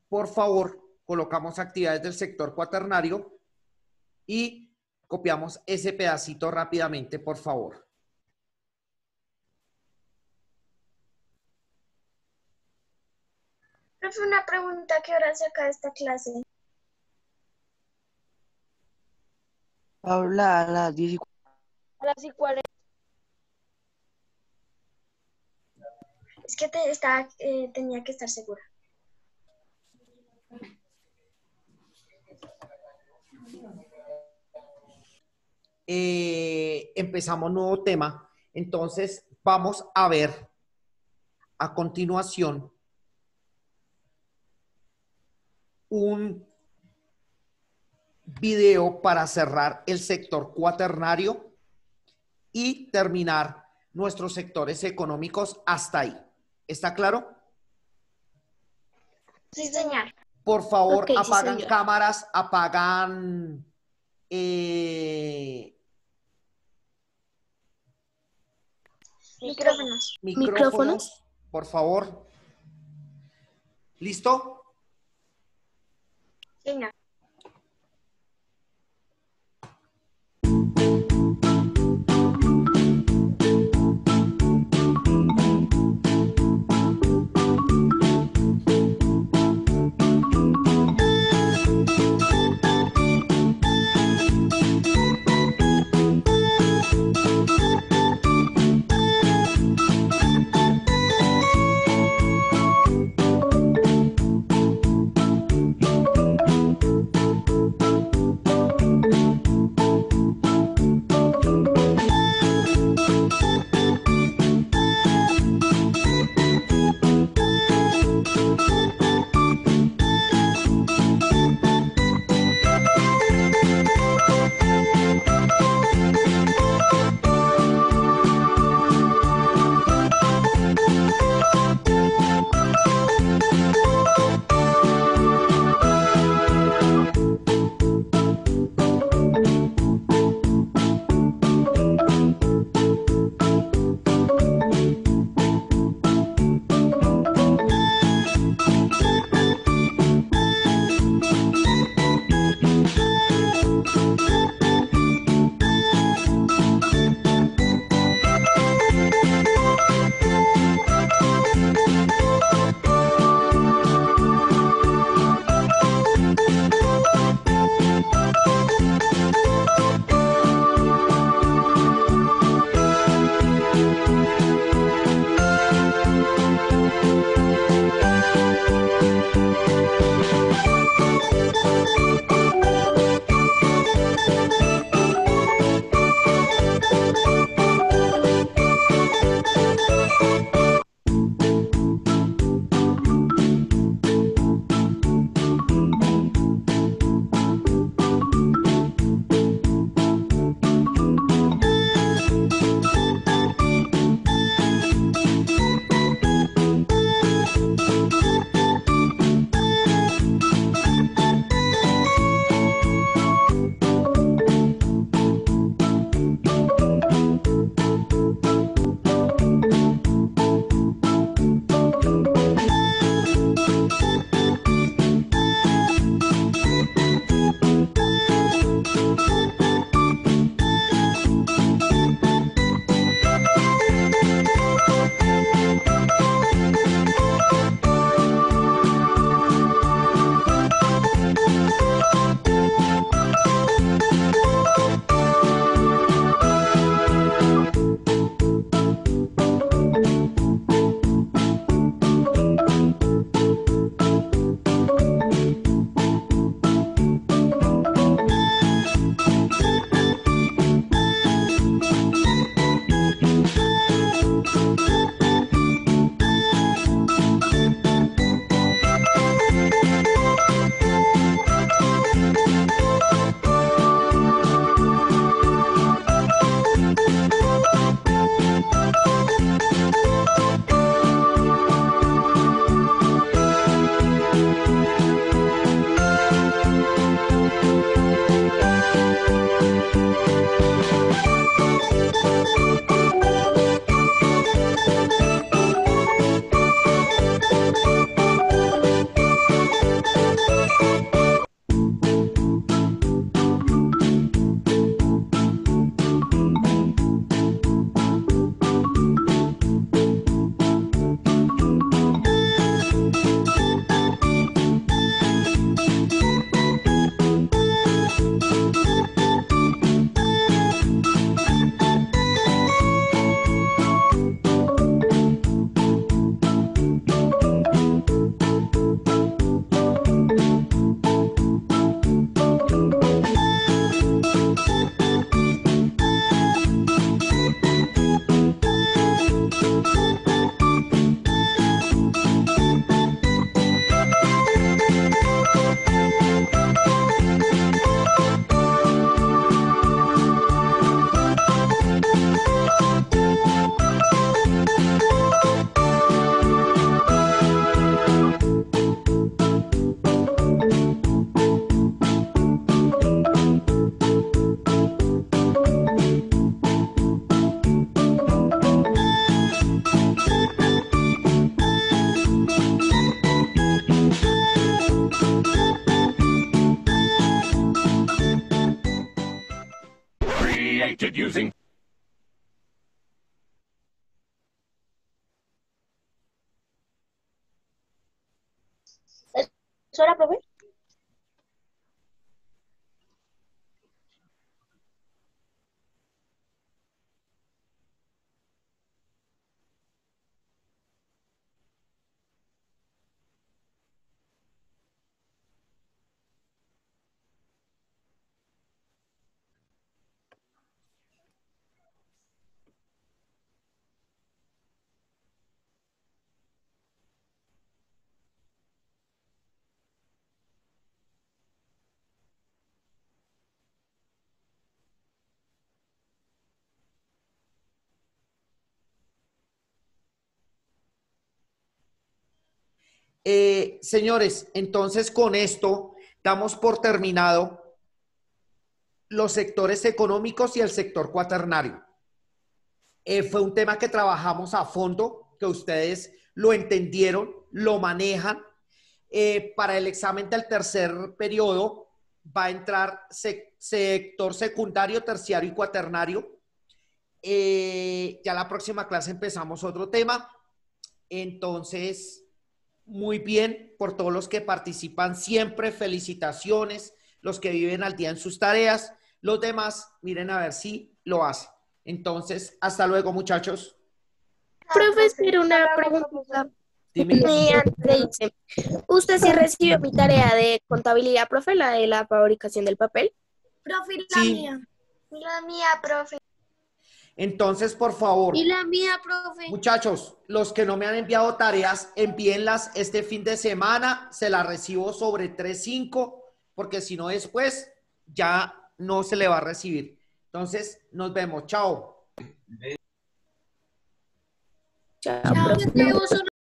por favor, colocamos actividades del sector cuaternario y copiamos ese pedacito rápidamente, por favor. Profe, una pregunta, ¿qué hora se acaba esta clase? Paula, a las 10 y A las 10:40. Es que tenía que estar segura. Empezamos nuevo tema. Entonces, vamos a ver a continuación un video para cerrar el sector cuaternario y terminar nuestros sectores económicos hasta ahí. ¿Está claro? Sí, señor. Por favor, Ok, sí, apagan señor. cámaras, apagan Micrófonos. micrófonos, por favor. ¿Listo? Señor. ¿Sola, profe? Señores, entonces con esto damos por terminado los sectores económicos y el sector cuaternario. Fue un tema que trabajamos a fondo, que ustedes lo entendieron, lo manejan. Para el examen del tercer periodo va a entrar sector secundario, terciario y cuaternario. Ya la próxima clase empezamos otro tema. Entonces, muy bien por todos los que participan siempre. Felicitaciones, los que viven al día en sus tareas. Los demás, miren a ver si lo hacen. Entonces, hasta luego, muchachos. Profesor, una Hasta luego, pregunta. Dime. Dice, ¿usted sí recibió mi tarea de contabilidad, profe, la de la fabricación del papel? Profe, Sí. La mía, profe. Entonces, por favor, Y la mía, profe. muchachos, los que no me han enviado tareas, envíenlas este fin de semana. Se las recibo sobre 3:05, porque si no después ya no se le va a recibir. Entonces, nos vemos. Chao. Chao, Chao, profe.